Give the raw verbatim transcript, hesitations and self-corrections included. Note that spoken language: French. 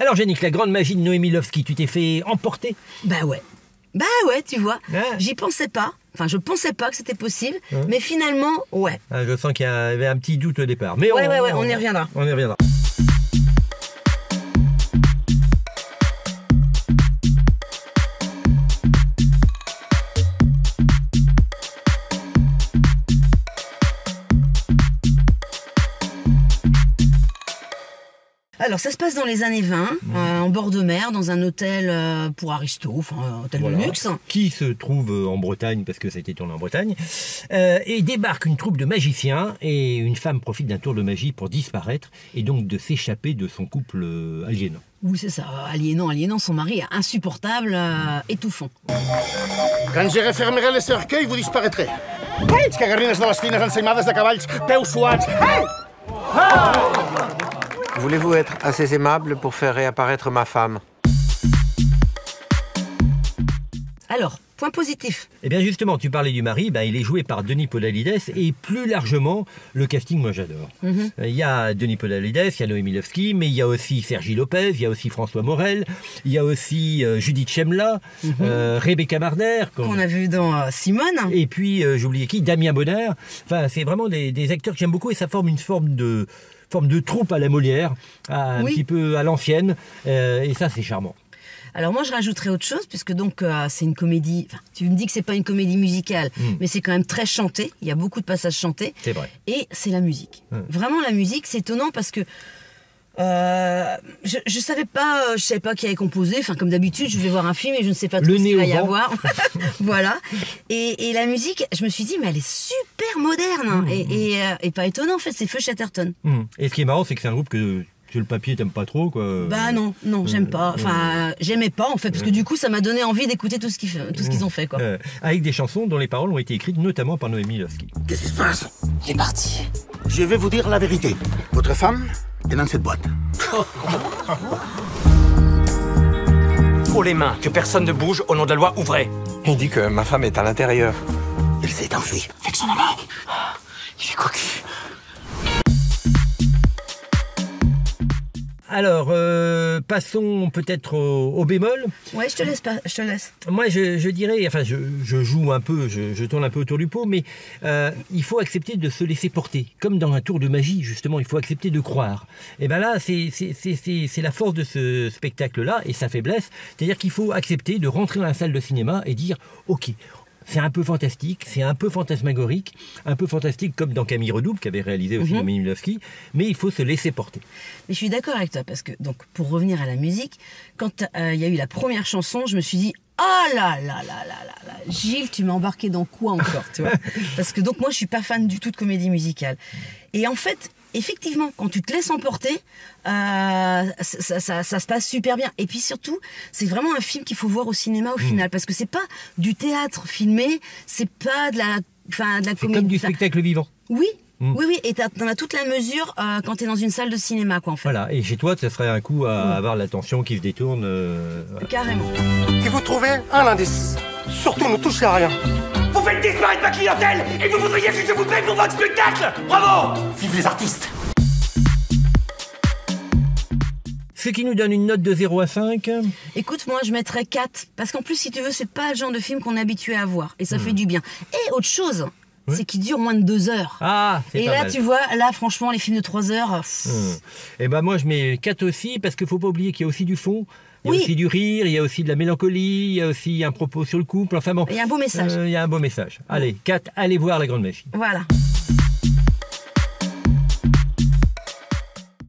Alors, Yannick, la grande magie de Noémie Lovski, tu t'es fait emporter? Bah ouais. Bah ouais, tu vois. Ah. J'y pensais pas. Enfin, je pensais pas que c'était possible. Ah. Mais finalement, ouais. Ah, je sens qu'il y avait un petit doute au départ. Mais Ouais, on, ouais, ouais, on y reviendra. On y reviendra. Alors, ça se passe dans les années vingt, mmh. euh, en bord de mer, dans un hôtel euh, pour aristos, enfin, un hôtel voilà. de luxe. Qui se trouve en Bretagne, parce que ça a été tourné en Bretagne, euh, et débarque une troupe de magiciens, et une femme profite d'un tour de magie pour disparaître, et donc de s'échapper de son couple euh, aliénant. Oui, c'est ça, aliénant, aliénant, son mari est insupportable, euh, étouffant. Quand je refermerai le cercueil, vous disparaîtrez. Hey, cagarines de les fines ensaïmades de cavalls, peus suats. Hey! Ah! Voulez-vous être assez aimable pour faire réapparaître ma femme? Alors, point positif. Eh bien justement, tu parlais du mari, ben, il est joué par Denis Podalides, et plus largement, le casting, moi j'adore. Mm-hmm. Il y a Denis Podalides, il y a Noémie Lovski, mais il y a aussi Sergi Lopez, il y a aussi François Morel, il y a aussi euh, Judith Chemla, mm-hmm. euh, Rebecca Marder. Qu'on a vu dans euh, Simone. Et puis, euh, j'ai oublié qui, Damien Bonheur. Enfin, c'est vraiment des, des acteurs que j'aime beaucoup, et ça forme une forme de... forme de troupe à la Molière, à, un oui. petit peu à l'ancienne, euh, et ça c'est charmant. Alors moi je rajouterais autre chose, puisque donc euh, c'est une comédie, enfin, tu me dis que c'est pas une comédie musicale, mmh. mais c'est quand même très chanté, il y a beaucoup de passages chantés. C'est vrai. Et c'est la musique. Mmh. Vraiment la musique, c'est étonnant parce que Euh, je, je savais pas, euh, je savais pas qui avait composé. Enfin, comme d'habitude, je vais voir un film et je ne sais pas trop ce qu'il va y avoir. Voilà. Et, et la musique, je me suis dit, mais elle est super moderne. Mmh. Et, et, euh, et pas étonnant, en fait, c'est Feu Chatterton. Mmh. Et ce qui est marrant, c'est que c'est un groupe que sur le papier, t'aimes pas trop, quoi. Bah non, non, j'aime pas. Enfin, j'aimais pas, en fait, parce que du coup, ça m'a donné envie d'écouter tout ce qu'ils, tout ce qu'ils ont fait, quoi. Euh, avec des chansons dont les paroles ont été écrites notamment par Noémie Lovski. Qu'est-ce qui se passe? Il est parti. Je vais vous dire la vérité. Votre femme est dans cette boîte. Oh les mains, que personne ne bouge, au nom de la loi, ouvrez. Il dit que ma femme est à l'intérieur. Elle s'est enfuie avec son amant. Il est cocu. Alors, euh, passons peut-être au, au bémol. Ouais, je te laisse pas, je te laisse. Moi, je, je dirais, enfin, je, je joue un peu, je, je tourne un peu autour du pot, mais euh, il faut accepter de se laisser porter. Comme dans un tour de magie, justement, il faut accepter de croire. Et ben là, c'est, c'est, c'est, c'est, c'est la force de ce spectacle-là et sa faiblesse. C'est-à-dire qu'il faut accepter de rentrer dans la salle de cinéma et dire, ok, c'est un peu fantastique, c'est un peu fantasmagorique, un peu fantastique comme dans Camille Redouble, qui avait réalisé aussi Noémie Lovski, mais il faut se laisser porter. Mais je suis d'accord avec toi, parce que, donc, pour revenir à la musique, quand il euh, y a eu la première chanson, je me suis dit, oh là là là là là là, Gilles, tu m'as embarqué dans quoi encore, tu vois? Parce que donc, moi, je suis pas fan du tout de comédie musicale. Et en fait, effectivement, quand tu te laisses emporter, euh, ça, ça, ça se passe super bien. Et puis surtout, c'est vraiment un film qu'il faut voir au cinéma au mmh. final, parce que c'est pas du théâtre filmé, c'est pas de la, enfin, de la comédie. C'est comme du spectacle vivant. Oui. Mmh. Oui, oui, et t'en as toute la mesure euh, quand t'es dans une salle de cinéma, quoi, en fait. Voilà, et chez toi, ça serait un coup à mmh. avoir l'attention qui se détourne. Euh, voilà. Carrément. Et vous trouvez un indice. Surtout ne touchez à rien. Vous faites disparaître ma clientèle et vous voudriez que je vous paye pour votre spectacle. Bravo! Vive les artistes! Ce qui nous donne une note de zéro à cinq. Écoute, moi, je mettrais quatre. Parce qu'en plus, si tu veux, c'est pas le genre de film qu'on est habitué à voir. Et ça mmh. fait du bien. Et autre chose, oui. c'est qu'il dure moins de deux heures. Ah, c'est Et pas là, mal. tu vois, là, franchement, les films de trois heures... Mmh. Et ben moi, je mets quatre aussi, parce qu'il faut pas oublier qu'il y a aussi du fond. Il y a oui. aussi du rire, il y a aussi de la mélancolie, il y a aussi un propos sur le couple. Enfin bon, il y a un beau message. Euh, il y a un beau message. Allez, quatre, allez voir La Grande Magie. Voilà.